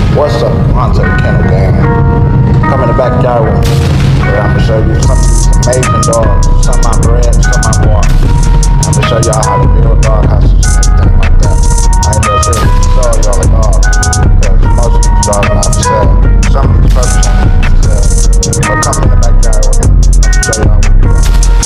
What's up, Quantae Kennels gang? Come in the backyard with me. I'm gonna show you some amazing dogs. Some I bred, some I bought. I'm gonna show y'all how to build dog houses and everything like that. I ain't gonna show y'all the dogs because most of these dogs are not for sale. Some of these puppies are for sale. But come in the backyard with me. I'm gonna show y'all what we got.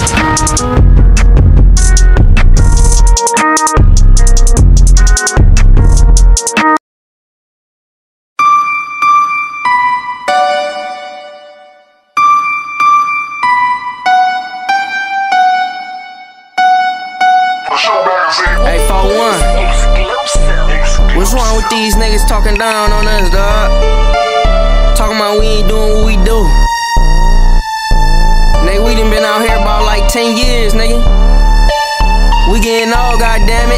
Hey, 4-1. What's wrong with these niggas talking down on us, dog? Talking about we ain't doing what we do. Nigga, we done been out here about like 10 years, nigga. We getting old, goddammit.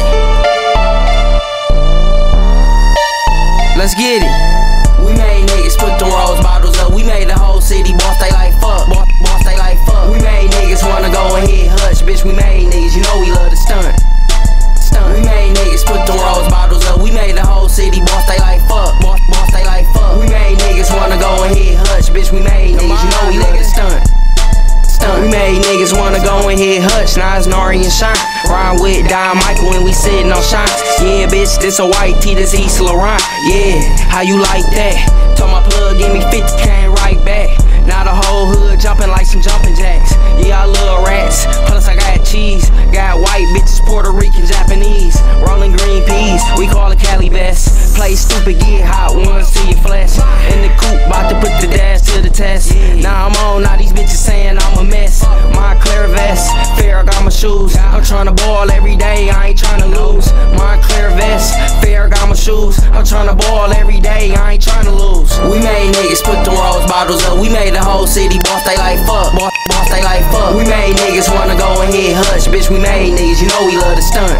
Let's get it. We made niggas put them rose bottles up. We made the whole city boss, they like fuck. Boss, they like fuck. We made niggas wanna go and hit hush, bitch. We made niggas, you know we love to stunt. We made niggas put them rose bottles up. We made the whole city boss, they like fuck. Boss, they like fuck. We made niggas wanna go and hit hush, bitch. We made niggas, you know we love to stunt. We made niggas wanna go and hit hush. Now it's Nari and Shine. Rhyme with Don Michael and we sitting on shine. Yeah, bitch, this a white tee, this East Laurent. Yeah, how you like that? Told my plug, give me 50, came right back. Now the whole hood jumping like some jumping jacks. Yeah, I love rats, plus I got cheese. Got white bitches, Puerto Rican, Japanese. Rolling green peas, we call it Cali best. Play stupid, get hot ones to your flesh. In the coupe, bout to put the dash to the test. Now I'm on, now these bitches saying I'm a mess. Montclair vest, Ferragamo shoes. I'm tryna ball every day, I ain't tryna lose. Montclair vest, Ferragamo shoes. I'm tryna ball every day, I ain't tryna lose. We made niggas put them rose bottles up. We made the whole city boss, they like fuck. Boss, they like fuck. We made niggas wanna go and hit hush, bitch. We made niggas, you know we love to stunt.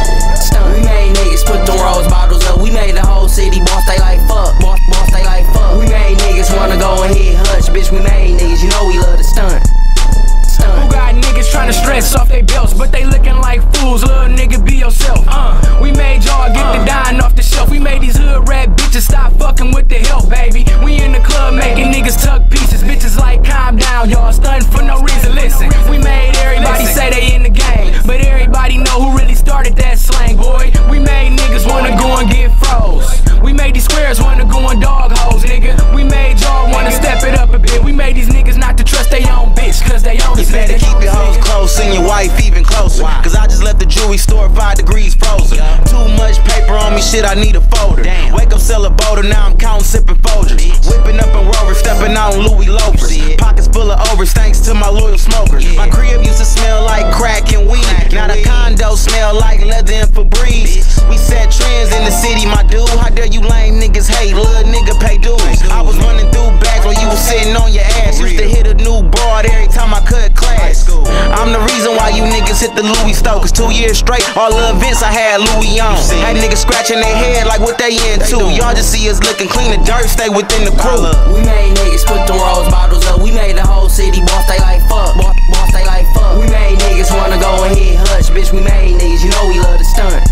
We made niggas put them rose bottles up. We made the whole city boss, they like fuck. Boss, they like fuck. We made niggas wanna go and hit hush, bitch. We made niggas, you know we love to stunt. Who got niggas tryna stress off they belts, but they looking like fools? Little nigga, be yourself. We made y'all get the dime off the shelf. We made these hood rat bitches stop fucking with the help, baby. We in the club making niggas tuck pieces. Bitches like, calm down, y'all stunting for no reason. Listen, we made everybody say they in the game, but everybody know who really started that slang, boy. We made niggas wanna go and get froze. We made these squares wanna go and dog hoes, nigga. We made y'all wanna step it up a bit. We made these niggas not to trust they own bitch, cause they own this. Better keep your hoes close and your wife even closer. Cause I just left the jewelry store 5 degrees frozen. Too much paper on me, shit, I need a folder. Wake up, sell a boulder, now I'm counting, sipping Folgers. Whipping up in Rover, stepping out on Louis loafers. Pockets full of overs, thanks to my loyal smokers. My crib used to smell like crack and weed. Now the condo smell like leather and Febreze. We set trends in the city, my dude. How dare you lame niggas hate, little nigga pay dues. I was running through bags while you was sitting on your ass. Used to hit a new broad every time I cut class. I'm the reason why you niggas hit the Louis store. Cause 2 years straight, all the events I had Louis on. Had niggas scratching their head like what they into. Y'all just see us looking clean, the dirt stay within the crew. We made niggas put them rose bottles up. We made the whole city boss, they like fuck. Boss, they like fuck. We made niggas wanna go and hit hush, bitch. We made niggas, you know we love to stunt.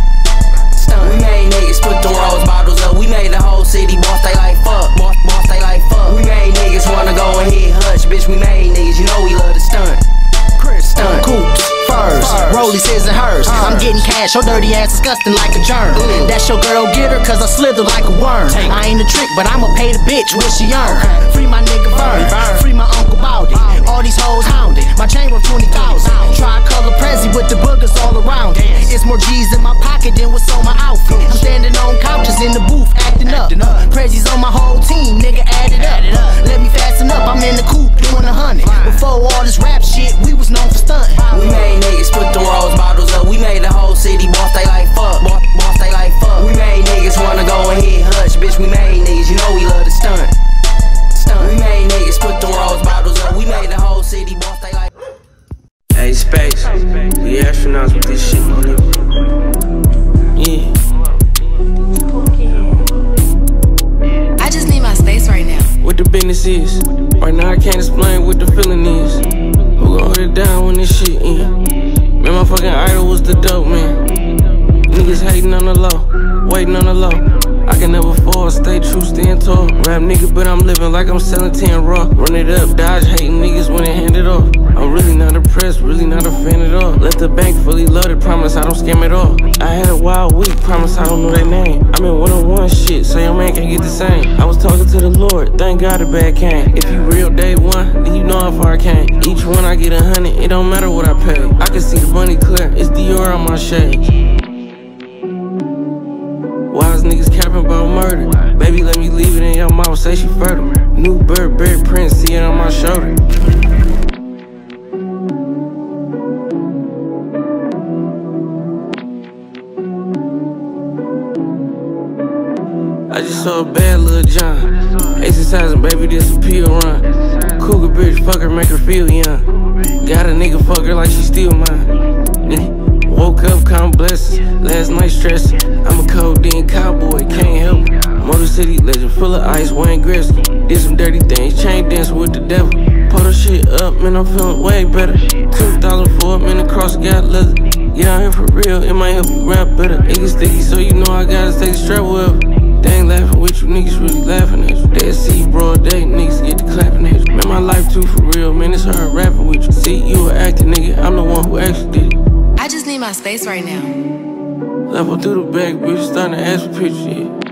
We made niggas put them rose bottles up. We made the whole city boss, they like fuck. Boss, they like fuck. We made niggas wanna go and hit hush, bitch. We made niggas, you know we love to stunt. Stunt. Coops, furs, rollies, his and hers. I'm getting cash, your dirty ass disgusting like a germ. That's your girl, get her, cause I slither like a worm. I ain't a trick, but I'ma pay the bitch what she earn. Free my nigga Vern, free my uncle Bowdy. All these hoes hounded, my chain worth 20,000. Tri-color Prezi with the boogers all around it. It's more G's in my pocket than what's on my outfit. I'm standing on couches in the booth, acting up. Prezi's on my whole team, nigga, add it up. Let me fasten up, I'm in the coupe doing 100. Before all this rap shit, we was known for stunting. We made niggas put them rose bottles up. We made the whole city boss, they like fuck. Boss, they like fuck. We made niggas wanna go and hit hush, bitch. We made niggas, you know we love to stunt. We made niggas put them rose bottles up. We made the whole city boss, they like. Hey, Space, we astronauts with this shit, my nigga. Yeah. I just need my space right now. What the business is. Right now I can't explain what the feeling is. Who gon' hold it down when this shit in? Man, my fucking idol was the dope man. Niggas hating on the low, waiting on the low. I can never fall, stay true, stand stand tall. Rap nigga, but I'm living like I'm selling 10 raw. Run it up, dodge hating niggas when they hand it off. I'm really not impressed, really not a fan at all. Left the bank fully loaded, promise I don't scam at all. I had a wild week, promise I don't know their name. I'm in one-on-one shit, so your man can't get the same. I was talking to the Lord, thank God the bad came. If you real day one, then you know how far I came. Each one I get 100, it don't matter what I pay. I can see the money clear, it's Dior on my shade. Wise niggas capping about murder. Baby, let me leave it in your mouth, say she fertile. New Burberry print, see it on my shoulder. I just saw a bad little John. Exercising, baby, this a pill run. Cougar bitch, fuck her, make her feel young. Got a nigga, fuck her like she still mine. Woke up, count blessings. Last night stressing. I'm a codeine cowboy, can't help it. Motor City legend, full of ice, Wayne Gretzky. Did some dirty things, chain dancing with the devil. Pull the shit up, man, I'm feeling way better. 2,000 for a minute, cross got leather. Get out here for real, it might help you rap better. Niggas sticky, so you know I gotta stay straight with it. They ain't laughing with you, niggas really laughing at you. They see broad day, niggas get to clapping at you. Man, my life too for real, man, it's hard rapping with you. See, you an acting nigga, I'm the one who actually did it. I just need my space right now. Level through the back, bitch, starting to ask for pictures, yeah.